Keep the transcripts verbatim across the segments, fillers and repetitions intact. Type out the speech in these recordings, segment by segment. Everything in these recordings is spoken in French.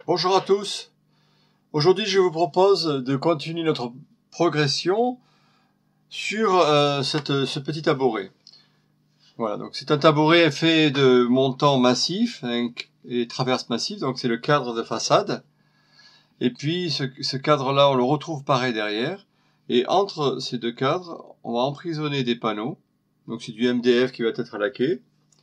Bonjour à tous. Aujourd'hui, je vous propose de continuer notre progression sur euh, cette, ce petit tabouret. Voilà, donc c'est un tabouret fait de montants massifs hein, et traverses massives, donc c'est le cadre de façade. Et puis ce, ce cadre-là, on le retrouve pareil derrière. Et entre ces deux cadres, on va emprisonner des panneaux. Donc c'est du M D F qui va être laqué.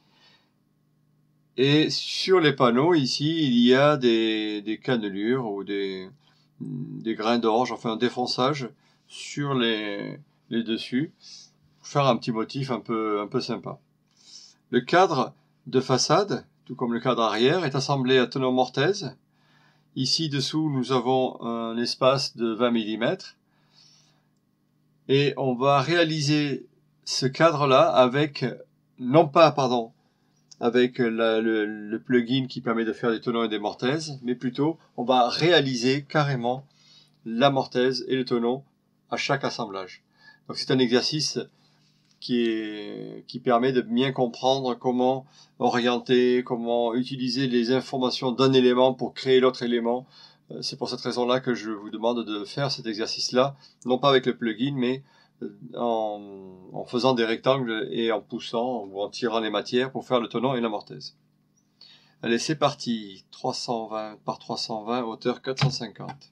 Et sur les panneaux, ici, il y a des, des cannelures ou des, des grains d'orge, enfin un défonçage sur les, les dessus, pour faire un petit motif un peu, un peu sympa. Le cadre de façade, tout comme le cadre arrière, est assemblé à tenon mortaise. Ici, dessous, nous avons un espace de vingt millimètres. Et on va réaliser ce cadre-là avec, non pas, pardon, avec la, le, le plugin qui permet de faire des tenons et des mortaises, mais plutôt on va réaliser carrément la mortaise et le tenon à chaque assemblage. Donc c'est un exercice qui, est, qui permet de bien comprendre comment orienter, comment utiliser les informations d'un élément pour créer l'autre élément. C'est pour cette raison-là que je vous demande de faire cet exercice-là, non pas avec le plugin, mais En, en faisant des rectangles et en poussant ou en tirant les matières pour faire le tenon et la mortaise. Allez, c'est parti. trois cent vingt par trois cent vingt, hauteur quatre cent cinquante.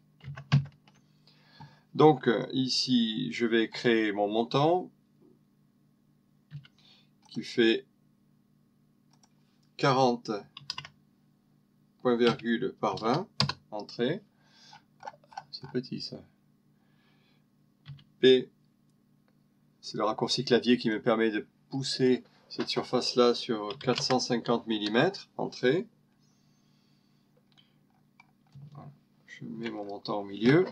Donc ici, je vais créer mon montant qui fait quarante point virgule par vingt. Entrée. C'est petit ça. P. C'est le raccourci clavier qui me permet de pousser cette surface-là sur quatre cent cinquante millimètres. Entrée. Je mets mon montant au milieu.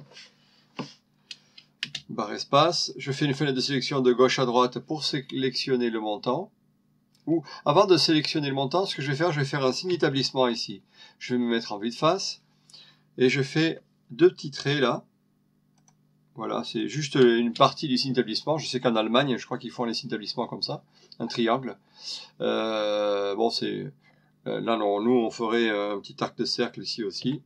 Barre espace. Je fais une fenêtre de sélection de gauche à droite pour sélectionner le montant. Ou, avant de sélectionner le montant, ce que je vais faire, je vais faire un signe d'établissement ici. Je vais me mettre en vue de face. Et je fais deux petits traits là. Voilà, c'est juste une partie du signe d'établissement. Je sais qu'en Allemagne, je crois qu'ils font les signes d'établissement comme ça, un triangle. Euh, bon, c'est euh, là, non, nous, on ferait un petit arc de cercle ici aussi.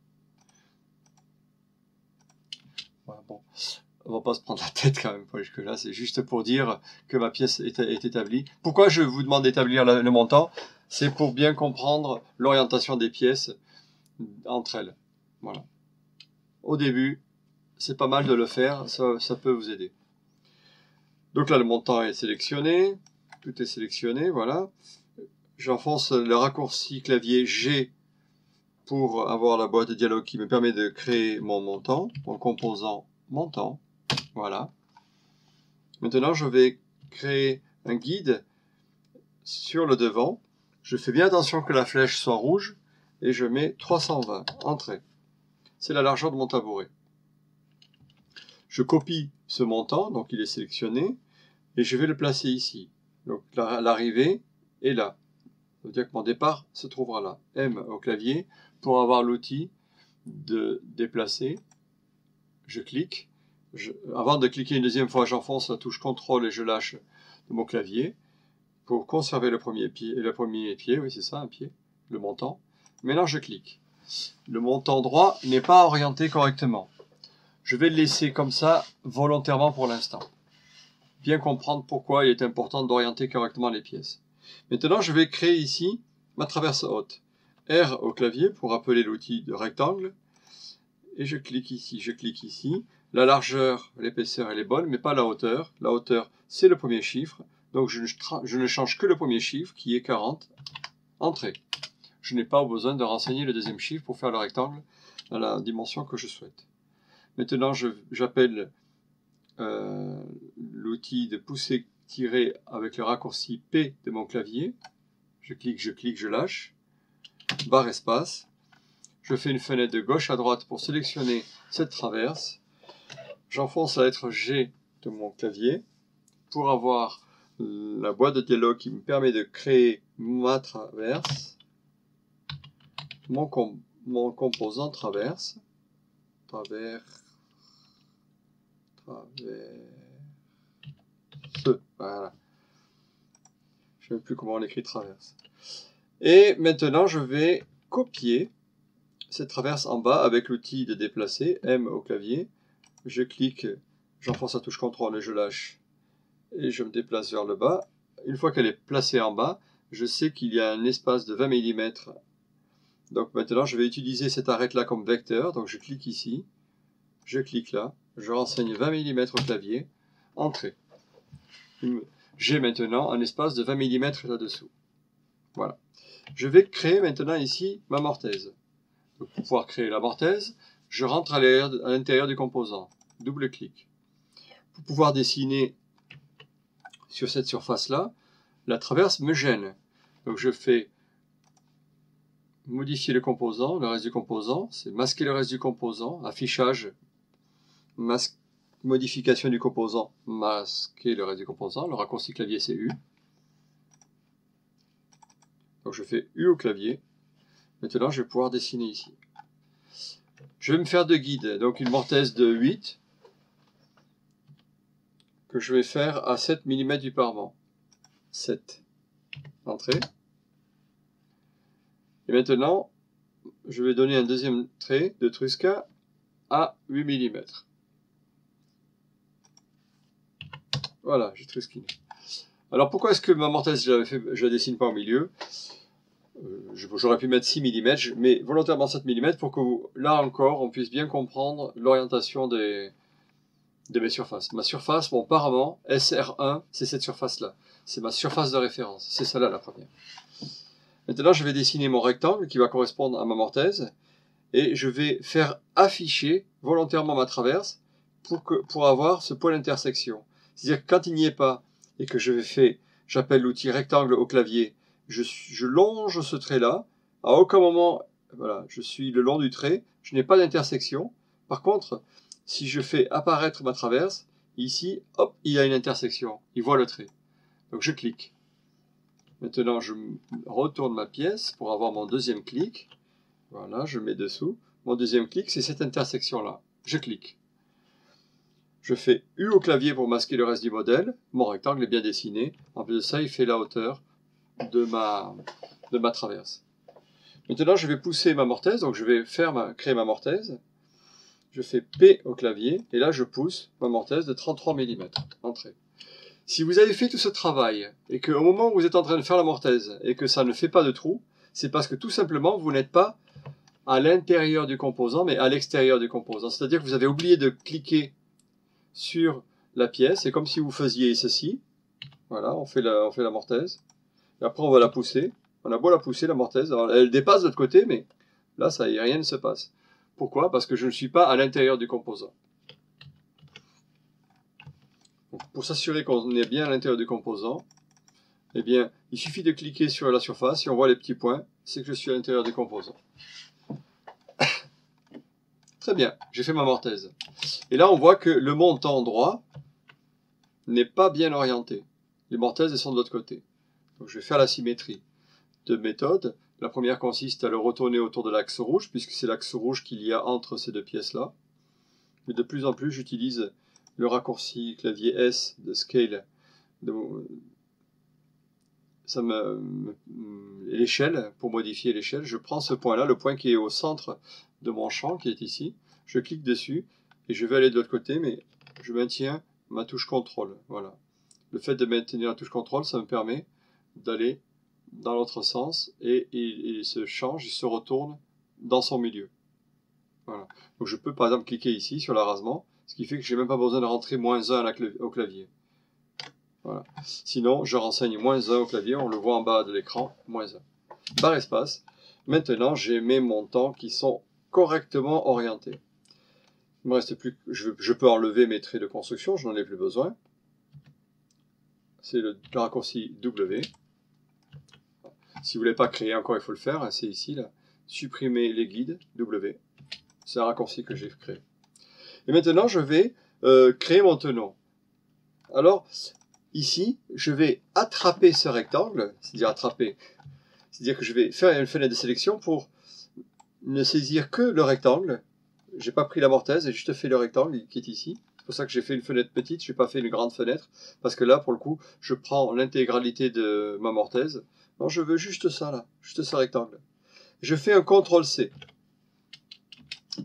Voilà, bon, on va pas se prendre la tête quand même pas jusque là. C'est juste pour dire que ma pièce est, est établie. Pourquoi je vous demande d'établir le montant? C'est pour bien comprendre l'orientation des pièces entre elles. Voilà. Au début, c'est pas mal de le faire, ça, ça peut vous aider. Donc là, le montant est sélectionné, tout est sélectionné, voilà. J'enfonce le raccourci clavier G pour avoir la boîte de dialogue qui me permet de créer mon montant, mon composant montant, voilà. Maintenant, je vais créer un guide sur le devant. Je fais bien attention que la flèche soit rouge et je mets trois cent vingt, entrée. C'est la largeur de mon tabouret. Je copie ce montant, donc il est sélectionné, et je vais le placer ici. Donc l'arrivée est là. Ça veut dire que mon départ se trouvera là. M au clavier pour avoir l'outil de déplacer. Je clique. Je, avant de cliquer une deuxième fois, j'enfonce la touche contrôle et je lâche de mon clavier pour conserver le premier pied. Et le premier pied, oui c'est ça, un pied, le montant. Maintenant je clique. Le montant droit n'est pas orienté correctement. Je vais le laisser comme ça volontairement pour l'instant. Bien comprendre pourquoi il est important d'orienter correctement les pièces. Maintenant, je vais créer ici ma traverse haute. R au clavier pour appeler l'outil de rectangle. Et je clique ici, je clique ici. La largeur, l'épaisseur, elle est bonne, mais pas la hauteur. La hauteur, c'est le premier chiffre. Donc, je ne, je ne change que le premier chiffre, qui est quarante. Entrée. Je n'ai pas besoin de renseigner le deuxième chiffre pour faire le rectangle à la dimension que je souhaite. Maintenant, j'appelle euh, l'outil de pousser tirer avec le raccourci P de mon clavier. Je clique, je clique, je lâche. Barre espace. Je fais une fenêtre de gauche à droite pour sélectionner cette traverse. J'enfonce la lettre G de mon clavier pour avoir la boîte de dialogue qui me permet de créer ma traverse. Mon, com mon composant traverse. Travers. Travers. Voilà. Je ne sais même plus comment on écrit traverse. Et maintenant, je vais copier cette traverse en bas avec l'outil de déplacer, M au clavier. Je clique, j'enfonce la touche contrôle et je lâche. Et je me déplace vers le bas. Une fois qu'elle est placée en bas, je sais qu'il y a un espace de vingt millimètres. Donc maintenant, je vais utiliser cette arête-là comme vecteur. Donc je clique ici, je clique là, je renseigne vingt millimètres au clavier, entrée. J'ai maintenant un espace de vingt millimètres là-dessous. Voilà. Je vais créer maintenant ici ma mortaise. Donc, pour pouvoir créer la mortaise, je rentre à l'intérieur du composant. Double-clic. Pour pouvoir dessiner sur cette surface-là, la traverse me gêne. Donc je fais modifier le composant, le reste du composant, c'est masquer le reste du composant, affichage, masque, modification du composant, masquer le reste du composant, le raccourci clavier c'est U. Donc je fais U au clavier. Maintenant je vais pouvoir dessiner ici. Je vais me faire de guide, donc une mortaise de huit que je vais faire à sept millimètres du parement. sept. Entrée. Et maintenant, je vais donner un deuxième trait de Trusca à huit millimètres. Voilà, j'ai trusquiné. Alors pourquoi est-ce que ma mortaise, je ne la dessine pas au milieu? euh, J'aurais pu mettre six millimètres, mais volontairement sept millimètres pour que, vous, là encore, on puisse bien comprendre l'orientation des, de mes surfaces. Ma surface, mon parement, S R un, c'est cette surface-là. C'est ma surface de référence. C'est celle-là la première. Maintenant, je vais dessiner mon rectangle qui va correspondre à ma mortaise. Et je vais faire afficher volontairement ma traverse pour, que, pour avoir ce point d'intersection. C'est-à-dire que quand il n'y est pas et que je fais, j'appelle l'outil rectangle au clavier, je, je longe ce trait-là. À aucun moment, voilà, je suis le long du trait, je n'ai pas d'intersection. Par contre, si je fais apparaître ma traverse, ici, hop, il y a une intersection. Il voit le trait. Donc je clique. Maintenant, je retourne ma pièce pour avoir mon deuxième clic. Voilà, je mets dessous. Mon deuxième clic, c'est cette intersection-là. Je clique. Je fais U au clavier pour masquer le reste du modèle. Mon rectangle est bien dessiné. En plus de ça, il fait la hauteur de ma, de ma traverse. Maintenant, je vais pousser ma mortaise. Donc, je vais faire ma, créer ma mortaise. Je fais P au clavier. Et là, je pousse ma mortaise de trente-trois millimètres. Entrée. Si vous avez fait tout ce travail et qu'au moment où vous êtes en train de faire la mortaise et que ça ne fait pas de trou, c'est parce que tout simplement, vous n'êtes pas à l'intérieur du composant, mais à l'extérieur du composant. C'est-à-dire que vous avez oublié de cliquer sur la pièce. C'est comme si vous faisiez ceci. Voilà, on fait la, on fait la mortaise. Et après, on va la pousser. On a beau la pousser, la mortaise. Alors, elle dépasse de l'autre côté, mais là, ça y est, rien ne se passe. Pourquoi? Parce que je ne suis pas à l'intérieur du composant. Donc, pour s'assurer qu'on est bien à l'intérieur du composant, eh bien, il suffit de cliquer sur la surface. Si on voit les petits points, c'est que je suis à l'intérieur du composant. Très bien, j'ai fait ma mortaise. Et là, on voit que le montant droit n'est pas bien orienté. Les mortaises, elles sont de l'autre côté. Donc, je vais faire la symétrie. Deux méthodes. La première consiste à le retourner autour de l'axe rouge, puisque c'est l'axe rouge qu'il y a entre ces deux pièces-là. Mais de plus en plus, j'utilise le raccourci clavier S de Scale. Ça me l'échelle, pour modifier l'échelle, je prends ce point-là, le point qui est au centre de mon champ, qui est ici, je clique dessus, et je vais aller de l'autre côté, mais je maintiens ma touche contrôle. Voilà. Le fait de maintenir la touche contrôle, ça me permet d'aller dans l'autre sens, et il, il se change, il se retourne dans son milieu. Voilà. Donc je peux par exemple cliquer ici sur l'arasement, ce qui fait que je n'ai même pas besoin de rentrer moins un au clavier. Voilà. Sinon, je renseigne moins un au clavier, on le voit en bas de l'écran, moins un. Par espace, maintenant j'ai mes montants qui sont correctement orientés. Il me reste plus, je, je peux enlever mes traits de construction, je n'en ai plus besoin. C'est le, le raccourci W. Si vous ne voulez pas créer encore, il faut le faire, hein, c'est ici, là. Supprimer les guides, W. C'est un raccourci que j'ai créé. Et maintenant, je vais euh, créer mon tenon. Alors, ici, je vais attraper ce rectangle, c'est-à-dire attraper, c'est-à-dire que je vais faire une fenêtre de sélection pour ne saisir que le rectangle. J'ai pas pris la mortaise, j'ai juste fait le rectangle qui est ici. C'est pour ça que j'ai fait une fenêtre petite, je n'ai pas fait une grande fenêtre, parce que là, pour le coup, je prends l'intégralité de ma mortaise. Non, je veux juste ça là, juste ce rectangle. Je fais un contrôle C.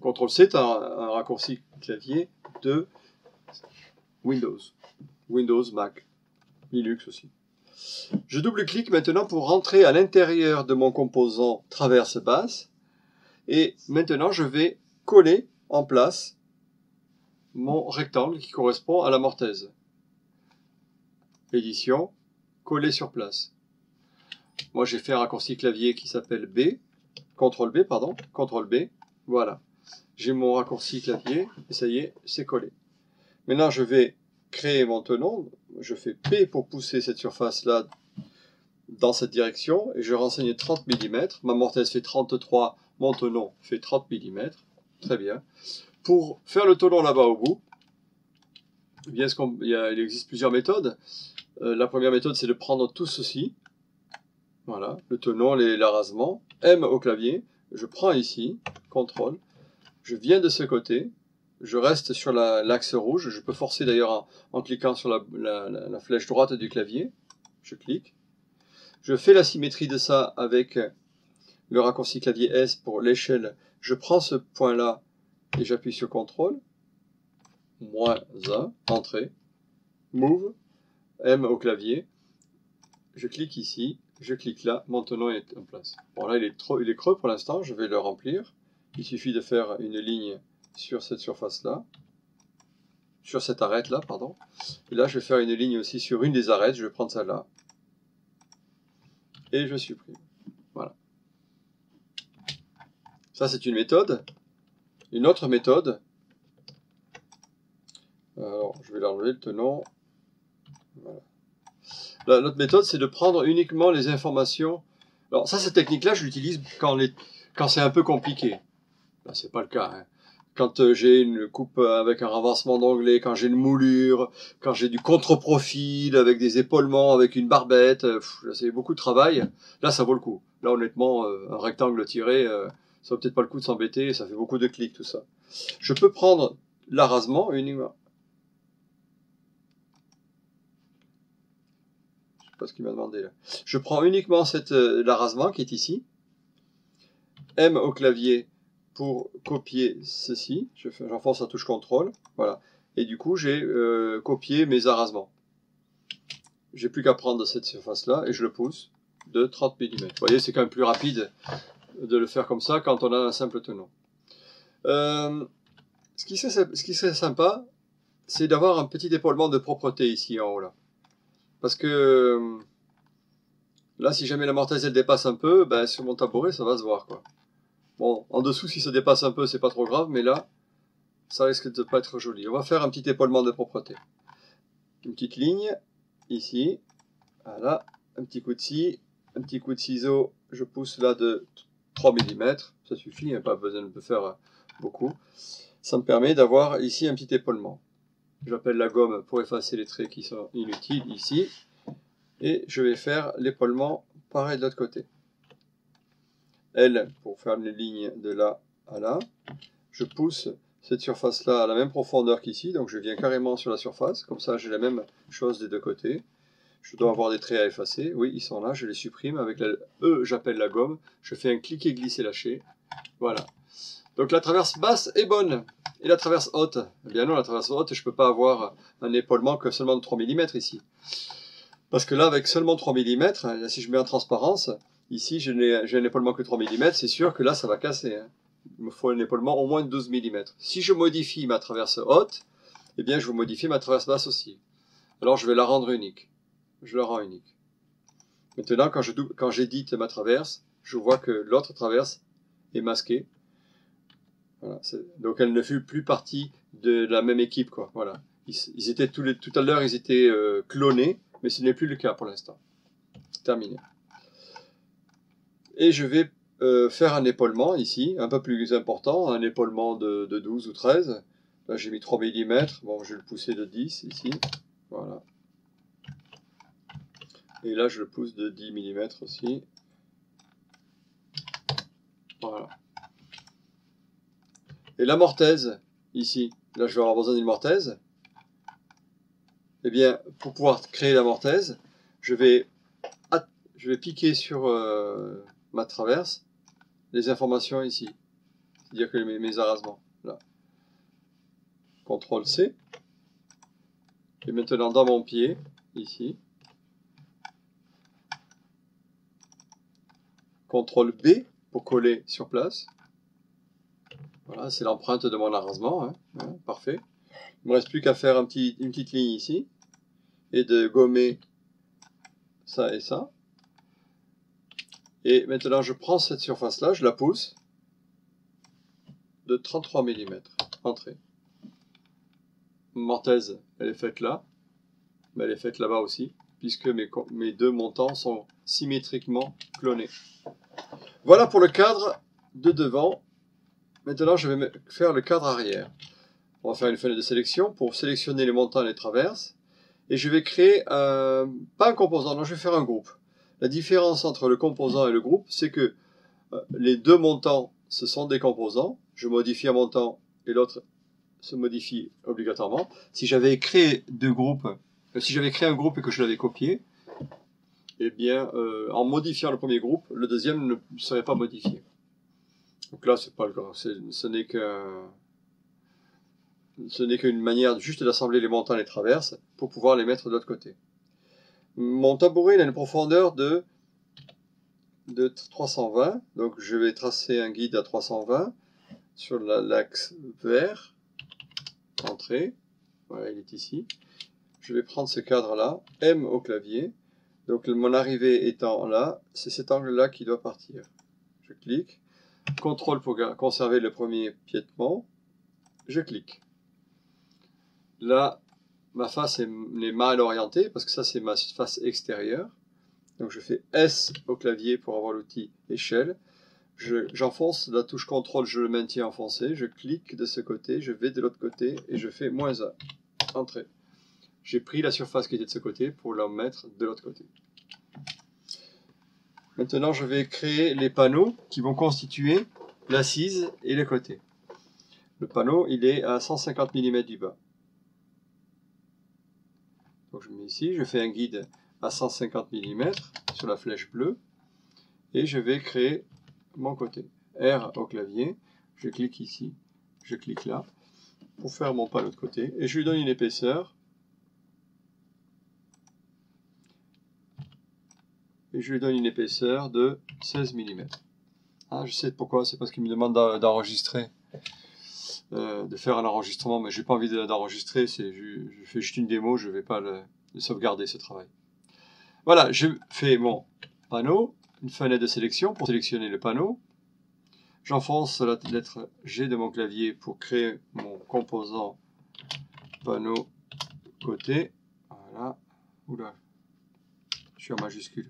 contrôle C est un, un raccourci clavier de Windows. Windows, Mac, Linux aussi. Je double-clique maintenant pour rentrer à l'intérieur de mon composant traverse basse. Et maintenant, je vais coller en place mon rectangle qui correspond à la mortaise. Édition, coller sur place. Moi, j'ai fait un raccourci clavier qui s'appelle B, contrôle B, pardon, contrôle B. Voilà. J'ai mon raccourci clavier, et ça y est, c'est collé. Maintenant, je vais créer mon tenon. Je fais P pour pousser cette surface-là dans cette direction, et je renseigne trente millimètres. Ma mortaise fait trente-trois, mon tenon fait trente millimètres. Très bien. Pour faire le tenon là-bas au bout, eh bien, ce qu'on, il, y a, il existe plusieurs méthodes. Euh, la première méthode, c'est de prendre tout ceci. Voilà, le tenon, les, l'arasement. M au clavier. Je prends ici, contrôle. Je viens de ce côté. Je reste sur la, l'axe rouge. Je peux forcer d'ailleurs en, en cliquant sur la, la, la, la flèche droite du clavier. Je clique. Je fais la symétrie de ça avec le raccourci clavier S pour l'échelle. Je prends ce point-là et j'appuie sur contrôle. Moins un, entrée. Move. M au clavier. Je clique ici. Je clique là. Mon tenon est en place. Bon, là, il est, trop, il est creux pour l'instant. Je vais le remplir. Il suffit de faire une ligne sur cette surface-là. Sur cette arête-là, pardon. Et là, je vais faire une ligne aussi sur une des arêtes. Je vais prendre celle-là. Et je supprime. Voilà. Ça, c'est une méthode. Une autre méthode. Alors, je vais l'enlever, le tenon. Voilà. La, l'autre méthode, c'est de prendre uniquement les informations. Alors, ça, cette technique-là, je l'utilise quand, les, quand c'est un peu compliqué. Là, c'est pas le cas. Hein. Quand euh, j'ai une coupe avec un renversement d'onglet, quand j'ai une moulure, quand j'ai du contre-profil, avec des épaulements, avec une barbette, euh, pff, là, c'est beaucoup de travail. Là, ça vaut le coup. Là, honnêtement, euh, un rectangle tiré, euh, ça vaut peut-être pas le coup de s'embêter, ça fait beaucoup de clics, tout ça. Je peux prendre l'arasement uniquement. Je sais pas ce qu'il m'a demandé là. Je prends uniquement cette, euh, l'arasement qui est ici. M au clavier pour copier ceci. Je fais, j'enfonce la touche contrôle. Voilà. Et du coup, j'ai euh, copié mes arasements. J'ai plus qu'à prendre cette surface-là et je le pousse de trente millimètres. Vous voyez, c'est quand même plus rapide de le faire comme ça quand on a un simple tenon. Euh, ce, qui serait, ce qui serait sympa, c'est d'avoir un petit épaulement de propreté ici en haut là. Parce que là, si jamais la mortaise elle dépasse un peu, ben, sur mon tabouret, ça va se voir, quoi. Bon, en dessous, si ça dépasse un peu, c'est pas trop grave, mais là, ça risque de pas être joli. On va faire un petit épaulement de propreté. Une petite ligne, ici, voilà, un petit coup de scie, un petit coup de ciseau, je pousse là de trois millimètres, ça suffit, hein, pas besoin de faire beaucoup. Ça me permet d'avoir ici un petit épaulement. J'appelle la gomme pour effacer les traits qui sont inutiles ici. Et je vais faire l'épaulement pareil de l'autre côté. L pour faire une ligne de là à là. Je pousse cette surface-là à la même profondeur qu'ici. Donc je viens carrément sur la surface. Comme ça, j'ai la même chose des deux côtés. Je dois avoir des traits à effacer. Oui, ils sont là. Je les supprime. Avec la E, j'appelle la gomme. Je fais un cliquer, glisser, lâcher. Voilà. Donc la traverse basse est bonne. Et la traverse haute, eh bien non, la traverse haute, je ne peux pas avoir un épaulement que seulement de trois millimètres ici. Parce que là, avec seulement trois millimètres, là, si je mets en transparence, ici j'ai un épaulement que trois millimètres, c'est sûr que là ça va casser. Hein. Il me faut un épaulement au moins de douze millimètres. Si je modifie ma traverse haute, eh bien je vais modifier ma traverse basse aussi. Alors je vais la rendre unique. Je la rends unique. Maintenant, quand je quand j'édite ma traverse, je vois que l'autre traverse est masquée. Voilà, donc elle ne fut plus partie de la même équipe, quoi. Voilà. Ils, ils étaient tous les, tout à l'heure, ils étaient euh, clonés, mais ce n'est plus le cas pour l'instant. Terminé. Et je vais euh, faire un épaulement ici, un peu plus important, un épaulement de, de douze ou treize. Là j'ai mis trois millimètres, bon je vais le pousser de dix ici. Voilà. Et là je le pousse de dix millimètres aussi. Voilà. Et la mortaise, ici, là je vais avoir besoin d'une mortaise. Eh bien, pour pouvoir créer la mortaise, je vais, je vais piquer sur euh, ma traverse les informations ici. c'est-à-dire que mes, mes arrasements, là. contrôle C. Et maintenant dans mon pied, ici, contrôle B pour coller sur place. Voilà, c'est l'empreinte de mon arrasement, hein. Hein, parfait. Il ne me reste plus qu'à faire un petit, une petite ligne ici, et de gommer ça et ça. Et maintenant je prends cette surface-là, je la pousse de trente-trois millimètres, entrée. Mortaise, elle est faite là, mais elle est faite là-bas aussi, puisque mes, mes deux montants sont symétriquement clonés. Voilà pour le cadre de devant. Maintenant, je vais faire le cadre arrière. On va faire une fenêtre de sélection pour sélectionner les montants et les traverses. Et je vais créer, un, pas un composant, non, je vais faire un groupe. La différence entre le composant et le groupe, c'est que euh, les deux montants, ce sont des composants. Je modifie un montant et l'autre se modifie obligatoirement. Si j'avais créé deux groupes, euh, si j'avais créé un groupe et que je l'avais copié, eh bien, euh, en modifiant le premier groupe, le deuxième ne serait pas modifié. Donc là, c'est pas le cas. Ce n'est qu'un, ce n'est qu'une manière juste d'assembler les montants et les traverses pour pouvoir les mettre de l'autre côté. Mon tabouret, il a une profondeur de, de trois cent vingt. Donc je vais tracer un guide à trois cent vingt sur l'axe vert. Entrée. Voilà, il est ici. Je vais prendre ce cadre-là, M au clavier. Donc mon arrivée étant là, c'est cet angle-là qui doit partir. Je clique. contrôle pour conserver le premier piétement. Je clique. Là, ma face est, est mal orientée parce que ça c'est ma face extérieure. Donc je fais S au clavier pour avoir l'outil échelle. J'enfonce la touche contrôle, je le maintiens enfoncé. Je clique de ce côté, je vais de l'autre côté et je fais moins un. Entrée. J'ai pris la surface qui était de ce côté pour la mettre de l'autre côté. Maintenant, je vais créer les panneaux qui vont constituer l'assise et le côté. Le panneau, il est à cent cinquante millimètres du bas. Donc, je mets ici, je fais un guide à cent cinquante millimètres sur la flèche bleue et je vais créer mon côté. R au clavier, je clique ici, je clique là pour faire mon panneau de côté et je lui donne une épaisseur. Et je lui donne une épaisseur de seize millimètres. Ah, je sais pourquoi, c'est parce qu'il me demande d'enregistrer, euh, de faire un enregistrement, mais je n'ai pas envie d'enregistrer, je, je fais juste une démo, je ne vais pas le, le sauvegarder ce travail. Voilà, je fais mon panneau, une fenêtre de sélection pour sélectionner le panneau. J'enfonce la lettre G de mon clavier pour créer mon composant panneau côté. Voilà. Oula, je suis en majuscule.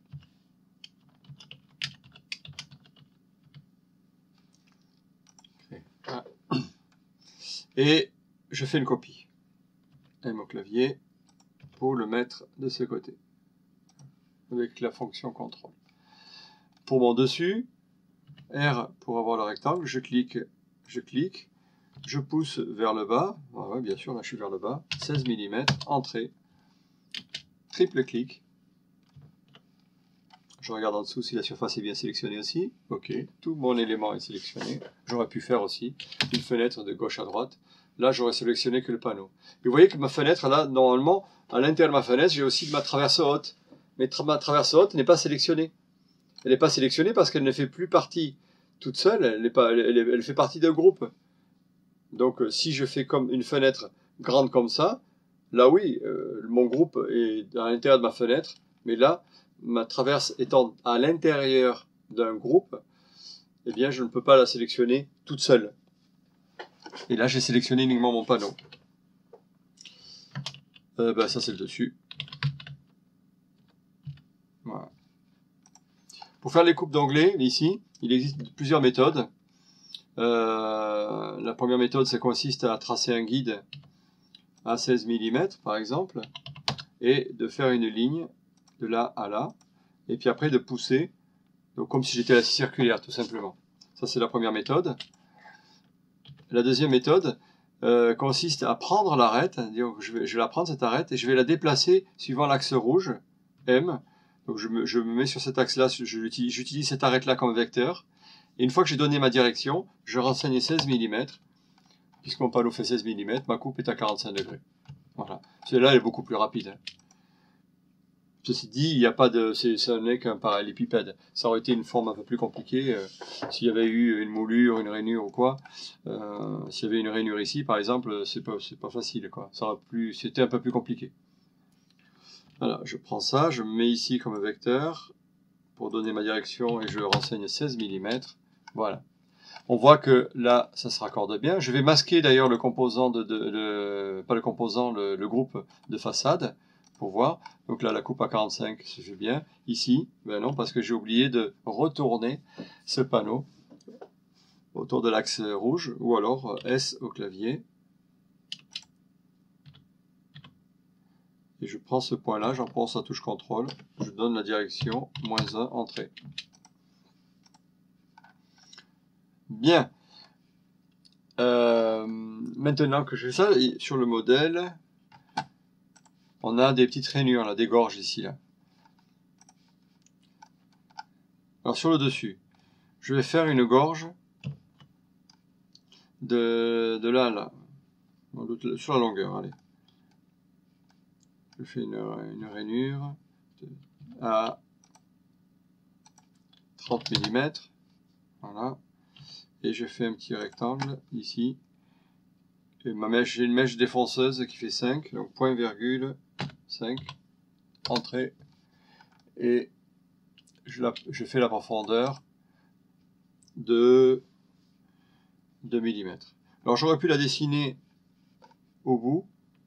Et je fais une copie. M au clavier pour le mettre de ce côté. Avec la fonction contrôle. Pour mon dessus, R pour avoir le rectangle, je clique, je clique, je pousse vers le bas. Voilà, bien sûr, là je suis vers le bas. seize millimètres, entrée. Triple clic. Je regarde en dessous si la surface est bien sélectionnée aussi. Ok, tout mon élément est sélectionné. J'aurais pu faire aussi une fenêtre de gauche à droite. Là, j'aurais sélectionné que le panneau. Et vous voyez que ma fenêtre, là, normalement, à l'intérieur de ma fenêtre, j'ai aussi ma traverse haute. Mais tra ma traverse haute n'est pas sélectionnée. Elle n'est pas sélectionnée parce qu'elle ne fait plus partie toute seule. Elle, est pas, elle, elle, elle fait partie d'un groupe. Donc, euh, si je fais comme une fenêtre grande comme ça, là, oui, euh, mon groupe est à l'intérieur de ma fenêtre. Mais là, ma traverse étant à l'intérieur d'un groupe, eh bien, je ne peux pas la sélectionner toute seule. Et là, j'ai sélectionné uniquement mon panneau. Euh, ben, ça, c'est le dessus. Voilà. Pour faire les coupes d'onglets, ici, il existe plusieurs méthodes. Euh, la première méthode, ça consiste à tracer un guide à seize millimètres, par exemple, et de faire une ligne de là à là, et puis après de pousser, donc comme si j'étais à la scie circulaire, tout simplement. Ça, c'est la première méthode. La deuxième méthode euh, consiste à prendre l'arête, je vais, je vais la prendre cette arête, et je vais la déplacer suivant l'axe rouge, M. Donc je me, je me mets sur cet axe-là, j'utilise cette arête-là comme vecteur, Et une fois que j'ai donné ma direction, je renseigne seize millimètres. Puisque mon panneau fait seize millimètres, ma coupe est à quarante-cinq degrés. Voilà. Celle-là, elle est beaucoup plus rapide. Hein. Ceci dit, il n'y a pas de, ça n'est qu'un parallélépipède. Ça aurait été une forme un peu plus compliquée euh, s'il y avait eu une moulure, une rainure ou quoi. Euh, s'il y avait une rainure ici, par exemple, c'est pas, c'est pas facile, quoi. Ça aurait plus, c'était un peu plus compliqué. Voilà, je prends ça, je me mets ici comme vecteur pour donner ma direction et je renseigne seize millimètres. Voilà. On voit que là, ça se raccorde bien. Je vais masquer d'ailleurs le composant de, de, de, pas le composant, le, le groupe de façade pour voir. Donc là, la coupe à quarante-cinq se fait bien. Ici, ben non, parce que j'ai oublié de retourner ce panneau autour de l'axe rouge ou alors S au clavier. Et je prends ce point-là, j'en prends sa touche contrôle. Je donne la direction moins un, entrée. Bien. Euh, maintenant que je fais ça, sur le modèle, on a des petites rainures, là, des gorges ici. Là. Alors sur le dessus, je vais faire une gorge de, de là à là, sur la longueur. Allez. Je fais une, une rainure à trente millimètres. Voilà. Et je fais un petit rectangle ici. Et ma mèche, j'ai une mèche défonceuse qui fait cinq, donc point virgule cinq, entrée. Et je, la, je fais la profondeur de deux millimètres. Alors j'aurais pu la dessiner au bout.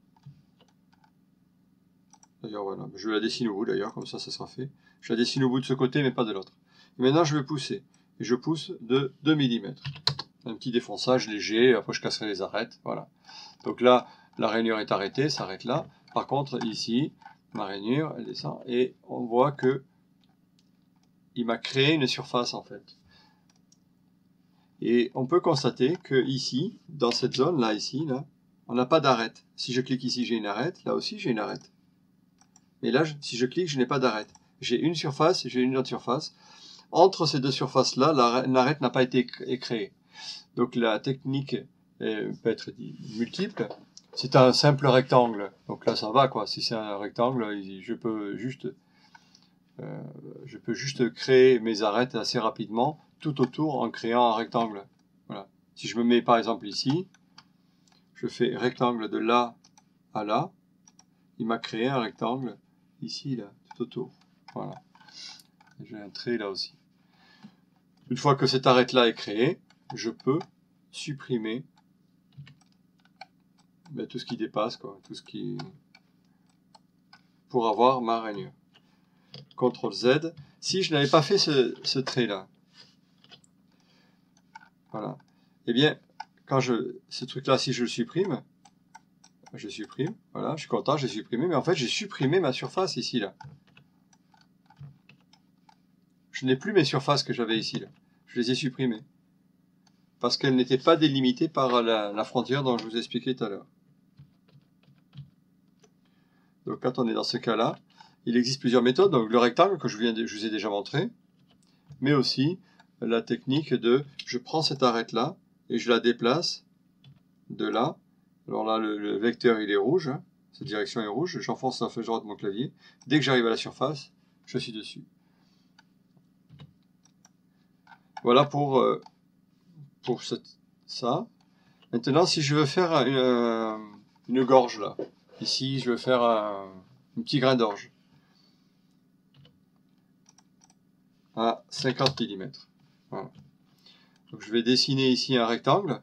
D'ailleurs, voilà, je vais la dessiner au bout d'ailleurs, comme ça, ça sera fait. Je la dessine au bout de ce côté, mais pas de l'autre. Maintenant, je vais pousser. Et je pousse de deux millimètres. Un petit défonçage léger, après je casserai les arêtes, voilà. Donc là, la rainure est arrêtée, s'arrête là. Par contre, ici, ma rainure, elle descend, et on voit que il m'a créé une surface, en fait. Et on peut constater que ici, dans cette zone, là, ici, là, on n'a pas d'arête. Si je clique ici, j'ai une arête, là aussi, j'ai une arête. Mais là, si je clique, je n'ai pas d'arête. J'ai une surface, j'ai une autre surface. Entre ces deux surfaces-là, l'arête n'a pas été créée. Donc la technique peut être multiple. C'est un simple rectangle. Donc là, ça va, quoi. Si c'est un rectangle, je peux juste, euh, je peux juste créer mes arêtes assez rapidement, tout autour, en créant un rectangle. Voilà. Si je me mets, par exemple, ici, je fais rectangle de là à là. Il m'a créé un rectangle ici, là, tout autour. Voilà. J'ai un trait là aussi. Une fois que cette arête-là est créée, je peux supprimer ben, tout ce qui dépasse, quoi, tout ce qui pour avoir ma rainure. contrôle Z. Si je n'avais pas fait ce, ce trait-là, voilà. Eh bien, quand je ce truc-là, si je le supprime, je supprime. Voilà, je suis content, j'ai supprimé, mais en fait, j'ai supprimé ma surface ici, là. Je n'ai plus mes surfaces que j'avais ici, là. Je les ai supprimées. Parce qu'elles n'étaient pas délimitées par la, la frontière dont je vous expliquais tout à l'heure. Donc quand on est dans ce cas-là, il existe plusieurs méthodes. Donc le rectangle que je, viens de, je vous ai déjà montré, mais aussi la technique de je prends cette arête-là et je la déplace de là. Alors là, le, le vecteur il est rouge, hein, cette direction est rouge, j'enfonce la flèche droite de mon clavier. Dès que j'arrive à la surface, je suis dessus. Voilà pour, euh, pour cette, ça. Maintenant, si je veux faire une, une gorge là, ici je veux faire un, un petit grain d'orge à cinquante millimètres. Voilà. Donc je vais dessiner ici un rectangle.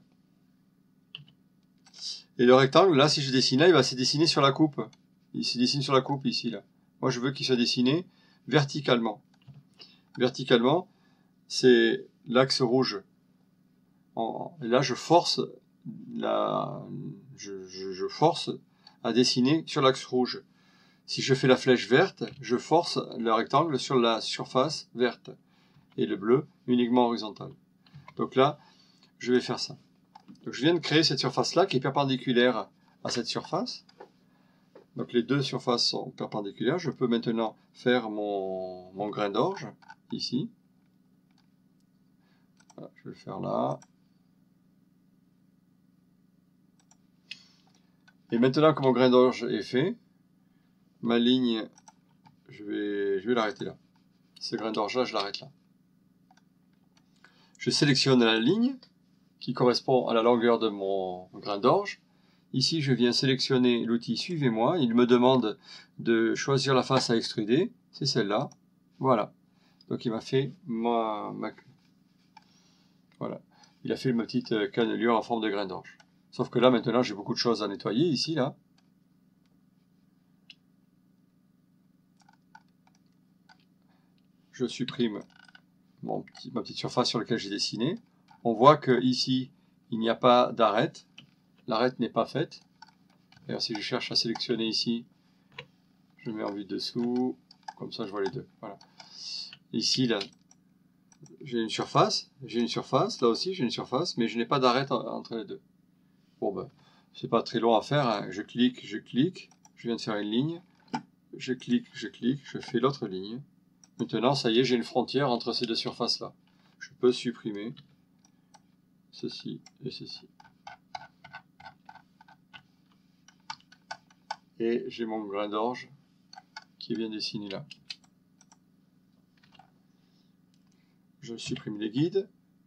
Et le rectangle, là, si je dessine là, il va se dessiner sur la coupe. Il se dessine sur la coupe ici, là. Moi, je veux qu'il soit dessiné verticalement. Verticalement, c'est l'axe rouge. Et là, je force, la, je, je, je force à dessiner sur l'axe rouge. Si je fais la flèche verte, je force le rectangle sur la surface verte. Et le bleu uniquement horizontal. Donc là, je vais faire ça. Donc je viens de créer cette surface-là qui est perpendiculaire à cette surface. Donc les deux surfaces sont perpendiculaires. Je peux maintenant faire mon, mon grain d'orge, ici. Voilà, je vais le faire là. Et maintenant que mon grain d'orge est fait, ma ligne, je vais, je vais l'arrêter là. Ce grain d'orge là, je l'arrête là. Je sélectionne la ligne qui correspond à la longueur de mon grain d'orge. Ici, je viens sélectionner l'outil Suivez-moi. Il me demande de choisir la face à extruder. C'est celle-là. Voilà. Donc, il m'a fait ma, ma... Voilà. Il a fait ma petite cannelure en forme de grain d'orge. Sauf que là, maintenant, j'ai beaucoup de choses à nettoyer ici, là. Je supprime mon petit, ma petite surface sur laquelle j'ai dessiné. On voit que ici, il n'y a pas d'arête. L'arête n'est pas faite. D'ailleurs, si je cherche à sélectionner ici, je mets en vue dessous, comme ça je vois les deux. Voilà. Ici, là, j'ai une surface, j'ai une surface, là aussi j'ai une surface, mais je n'ai pas d'arête entre les deux. Bon ben, c'est pas très long à faire, hein. Je clique, je clique, je viens de faire une ligne, je clique, je clique, je fais l'autre ligne. Maintenant, ça y est, j'ai une frontière entre ces deux surfaces-là. Je peux supprimer ceci et ceci. Et j'ai mon grain d'orge qui est bien dessiné là. Je supprime les guides.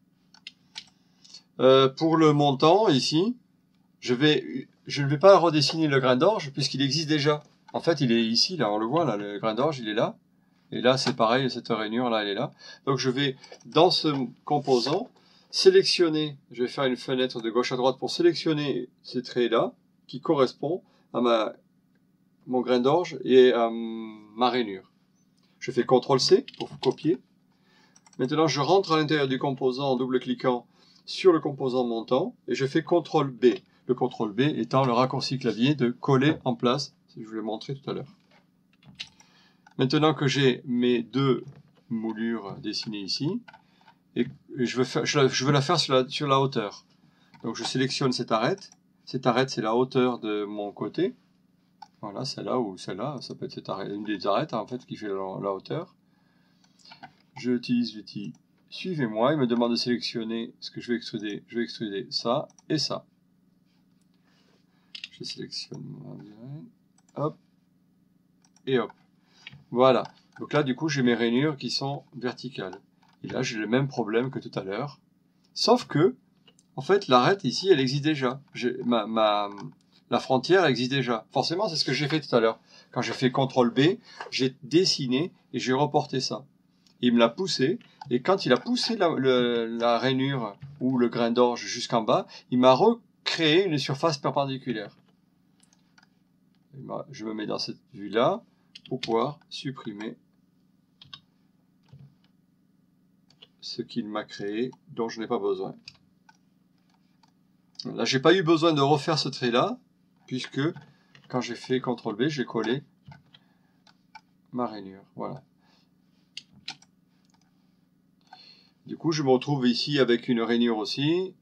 Euh, pour le montant, ici, je, vais, je ne vais pas redessiner le grain d'orge puisqu'il existe déjà. En fait, il est ici, là, on le voit, là, le grain d'orge, il est là. Et là, c'est pareil, cette rainure, là, elle est là. Donc, je vais, dans ce composant, sélectionner, je vais faire une fenêtre de gauche à droite pour sélectionner ces traits-là qui correspondent à ma, mon grain d'orge et à ma rainure. Je fais contrôle C pour copier. Maintenant, je rentre à l'intérieur du composant en double-cliquant sur le composant montant et je fais contrôle B. Le contrôle B étant le raccourci clavier de coller en place, je vous l'ai montré tout à l'heure. Maintenant que j'ai mes deux moulures dessinées ici, et je veux, faire, je veux la faire sur la, sur la hauteur. Donc je sélectionne cette arête. Cette arête, c'est la hauteur de mon côté. Voilà, celle-là ou celle-là, ça peut être cette arête, une des arêtes en fait qui fait la, la hauteur. Je utilise l'outil Suivez-moi, il me demande de sélectionner ce que je vais extruder. Je vais extruder ça et ça. Je sélectionne, hop, et hop. Voilà. Donc là, du coup, j'ai mes rainures qui sont verticales. Et là, j'ai le même problème que tout à l'heure. Sauf que, en fait, l'arête ici, elle existe déjà. Ma, ma, la frontière existe déjà. Forcément, c'est ce que j'ai fait tout à l'heure. Quand j'ai fait contrôle B, j'ai dessiné et j'ai reporté ça. Il me l'a poussé, et quand il a poussé la, le, la rainure ou le grain d'orge jusqu'en bas, il m'a recréé une surface perpendiculaire. Je me mets dans cette vue-là pour pouvoir supprimer ce qu'il m'a créé, dont je n'ai pas besoin. Là, j'ai pas eu besoin de refaire ce trait-là, puisque quand j'ai fait contrôle B, j'ai collé ma rainure. Voilà. Du coup, je me retrouve ici avec une rainure aussi.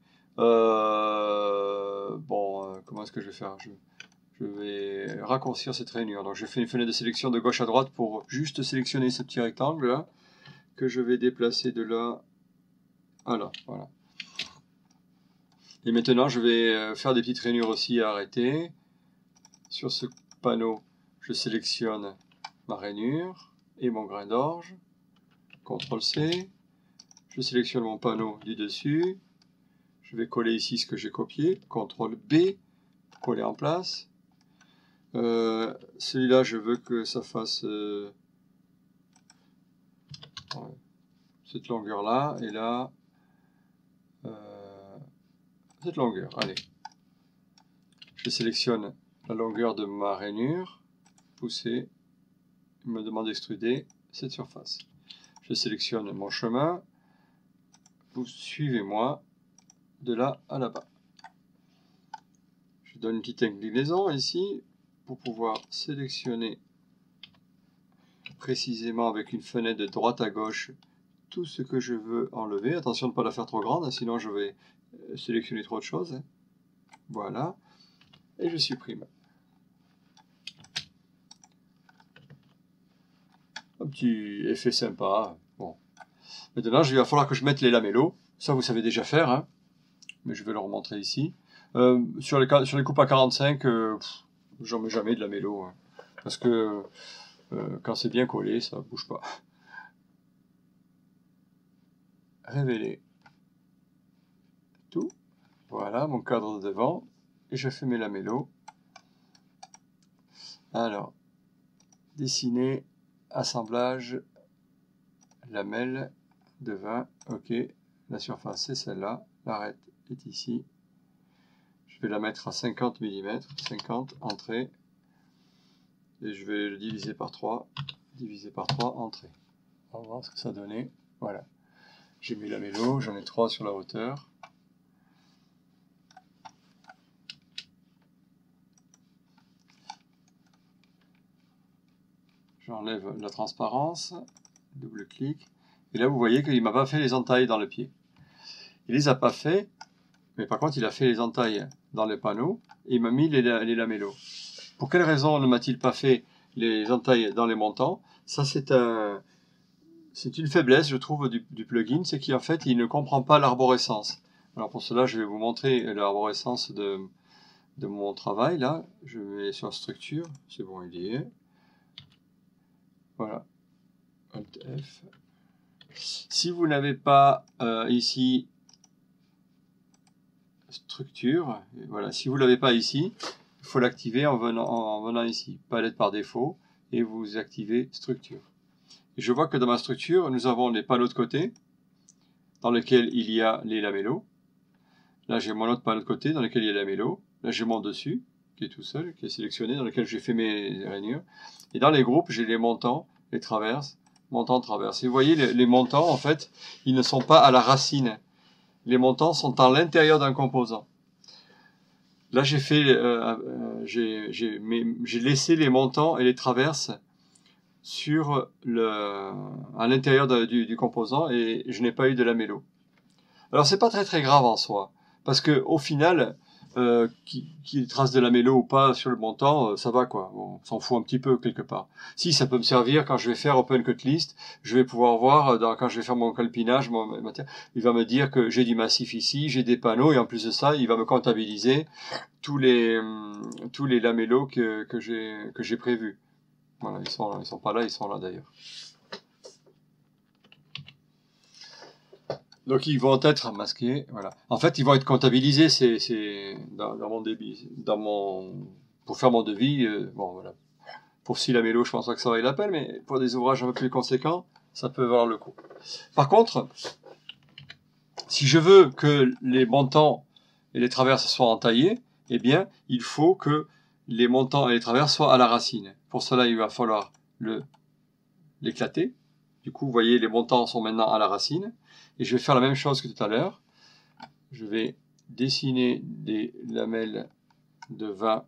Euh, bon, euh, comment est-ce que je vais faire? je, je vais raccourcir cette rainure. Donc, je fais une fenêtre de sélection de gauche à droite pour juste sélectionner ce petit rectangle là, que je vais déplacer de là à là. Voilà. Et maintenant, je vais faire des petites rainures aussi à arrêter. Sur ce panneau, je sélectionne ma rainure et mon grain d'orge. contrôle C. Je sélectionne mon panneau du dessus. Je vais coller ici ce que j'ai copié. contrôle B pour coller en place. Euh, Celui-là, je veux que ça fasse euh, ouais, cette longueur-là. Et là, euh, cette longueur. Allez. Je sélectionne la longueur de ma rainure. Pousser. Il me demande d'extruder cette surface. Je sélectionne mon chemin. Vous suivez-moi de là à là-bas. Je donne une petite inclinaison ici pour pouvoir sélectionner précisément avec une fenêtre de droite à gauche tout ce que je veux enlever. Attention de ne pas la faire trop grande, sinon je vais sélectionner trop de choses. Voilà. Et je supprime. Un petit effet sympa. Bon. Maintenant, il va falloir que je mette les lamellos Ça, vous savez déjà faire, hein, mais je vais le remontrer ici. Euh, sur, les, sur les coupes à quarante-cinq, euh, j'en mets jamais de lamello, hein, parce que euh, quand c'est bien collé, ça bouge pas. Révéler tout. Voilà, mon cadre de devant. Et je fais mes lamellos. Alors, dessiner, assemblage, lamelle de vingt. Ok, la surface c'est celle-là. L'arête est ici. Je vais la mettre à cinquante millimètres. cinquante, entrée. Et je vais le diviser par trois. Diviser par trois, entrée. On va voir ce que ça donnait. Voilà. J'ai mis lamello, j'en ai trois sur la hauteur. J'enlève la transparence, double-clic, et là vous voyez qu'il ne m'a pas fait les entailles dans le pied. Il les a pas fait, mais par contre il a fait les entailles dans les panneaux, et il m'a mis les, les lamellos. Pour quelle raison ne m'a-t-il pas fait les entailles dans les montants? Ça c'est un, c'est une faiblesse je trouve du, du plugin, c'est qu'en fait il ne comprend pas l'arborescence. Alors pour cela je vais vous montrer l'arborescence de, de mon travail là. Je mets sur structure, c'est bon il y est. Voilà, Alt F. Si vous n'avez pas euh, ici structure, voilà, si vous l'avez pas ici, il faut l'activer en venant, en venant ici, palette par défaut, et vous activez structure. Et je vois que dans ma structure, nous avons les panneaux de côté, dans lesquels il y a les lamellos. Là, j'ai mon autre panneau de côté, dans lequel il y a les lamellos. Là, j'ai mon dessus, qui est tout seul, qui est sélectionné, dans lequel j'ai fait mes rainures. Et dans les groupes, j'ai les montants, les traverses, montants, traverses. Et vous voyez, les, les montants, en fait, ils ne sont pas à la racine. Les montants sont à l'intérieur d'un composant. Là, j'ai fait, euh, euh, j'ai laissé les montants et les traverses sur le, à l'intérieur du, du composant et je n'ai pas eu de lamello. Alors, c'est pas très très grave en soi, parce que au final, euh, qu'il y ait des traces de lamello ou pas sur le montant, euh, ça va quoi. On s'en fout un petit peu quelque part. Si, ça peut me servir quand je vais faire Open Cut List, je vais pouvoir voir, dans, quand je vais faire mon calpinage, mon, il va me dire que j'ai du massif ici, j'ai des panneaux, et en plus de ça, il va me comptabiliser tous les, tous les lamellos que, que j'ai que j'ai prévus. Voilà, ils sont, ils sont pas là, ils sont là d'ailleurs. Donc ils vont être masqués, voilà. En fait, ils vont être comptabilisés, c'est, c'est dans, dans mon débit, dans mon, pour faire mon devis. Euh, bon voilà. Pour six lamellos, je pense pas que ça vaille la peine, mais pour des ouvrages un peu plus conséquents, ça peut valoir le coup. Par contre, si je veux que les montants et les traverses soient entaillés, eh bien, il faut que les montants et les traverses soient à la racine. Pour cela, il va falloir le l'éclater. Du coup, vous voyez, les montants sont maintenant à la racine. Et je vais faire la même chose que tout à l'heure. Je vais dessiner des lamelles de vingt.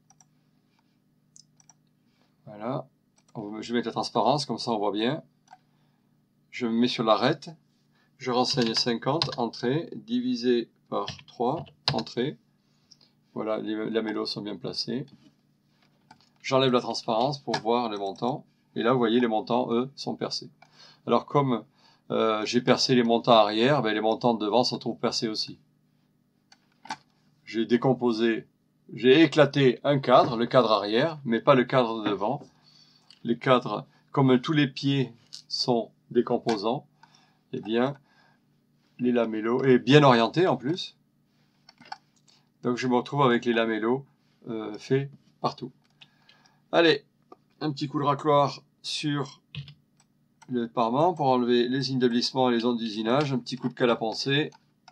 Voilà. Je vais mettre la transparence, comme ça on voit bien. Je me mets sur l'arête. Je renseigne cinquante, entrée, divisé par trois, entrée. Voilà, les lamellos sont bien placés. J'enlève la transparence pour voir les montants. Et là, vous voyez, les montants, eux, sont percés. Alors, comme euh, j'ai percé les montants arrière, ben, les montants de devant se trouvent percés aussi. J'ai décomposé, j'ai éclaté un cadre, le cadre arrière, mais pas le cadre de devant. Les cadres, comme tous les pieds sont des composants, eh bien, les lamellos, et bien orientés en plus. Donc, je me retrouve avec les lamellos euh, faits partout. Allez, un petit coup de racloir sur le parement pour enlever les signes de glissement et les ondes d'usinage. Un petit coup de colle à poncer.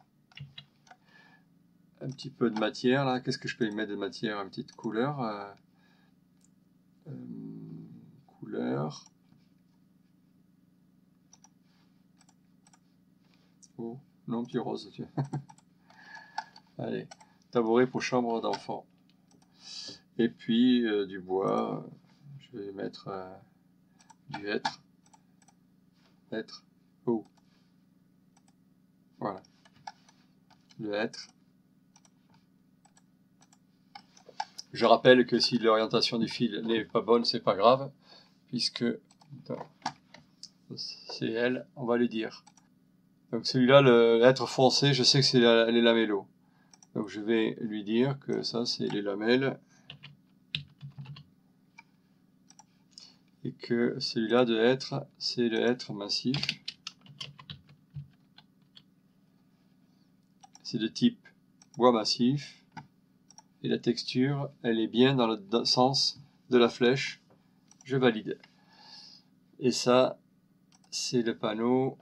Un petit peu de matière là. Qu'est-ce que je peux y mettre de matière? Une petite couleur. Euh, euh, couleur. Oh, non, petit rose. Allez, tabouret pour chambre d'enfant. Et puis euh, du bois. Je vais mettre euh, du hêtre. Hêtre. Oh. Voilà. Le hêtre. Je rappelle que si l'orientation du fil n'est pas bonne, c'est pas grave, puisque c'est elle, on va lui dire. Donc celui-là, le lettre foncée, je sais que c'est la, les lamellos. Donc je vais lui dire que ça c'est les lamelles. Et que celui-là de hêtre, c'est le hêtre massif. C'est de type bois massif. Et la texture, elle est bien dans le sens de la flèche. Je valide. Et ça, c'est le panneau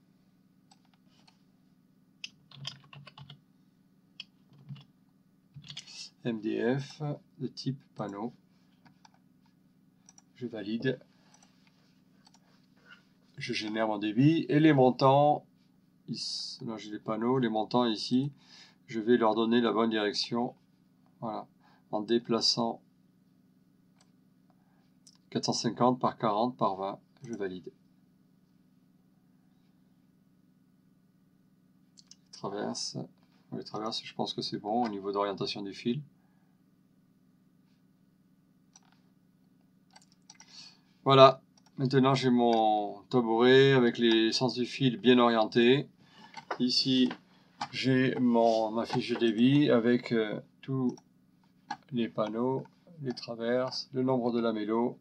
M D F de type panneau. Je valide. Je génère mon débit. Et les montants, ici, là j'ai les panneaux, les montants ici, je vais leur donner la bonne direction. Voilà, en déplaçant quatre cent cinquante par quarante par vingt, je valide. Traverse, les traverses, je pense que c'est bon au niveau d'orientation du fil. Voilà, maintenant j'ai mon tabouret avec les sens du fil bien orientés. Ici, j'ai mon ma fiche de débit avec euh, tous les panneaux, les traverses, le nombre de lamellos.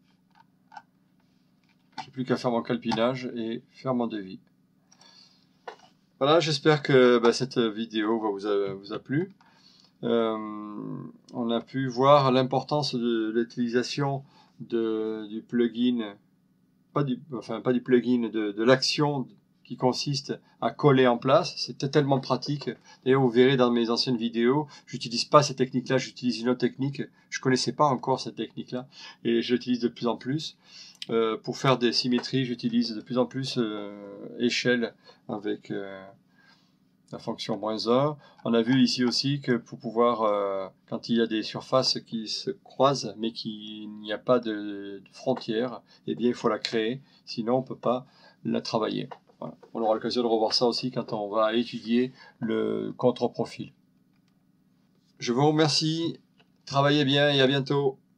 J'ai plus qu'à faire mon calpinage et faire mon devis. Voilà, j'espère que bah, cette vidéo vous a, vous a plu. Euh, on a pu voir l'importance de l'utilisation du plugin, pas du, enfin pas du plugin, de, de l'action qui consiste à coller en place. C'était tellement pratique. D'ailleurs, vous verrez dans mes anciennes vidéos, j'utilise pas cette technique-là, j'utilise une autre technique. Je connaissais pas encore cette technique-là et je l'utilise de plus en plus. Euh, pour faire des symétries, j'utilise de plus en plus euh, échelle avec euh, la fonction moins un. On a vu ici aussi que pour pouvoir, euh, quand il y a des surfaces qui se croisent mais qu'il n'y a pas de, de frontière, eh bien il faut la créer, sinon on ne peut pas la travailler. Voilà. On aura l'occasion de revoir ça aussi quand on va étudier le contre-profil. Je vous remercie, travaillez bien et à bientôt.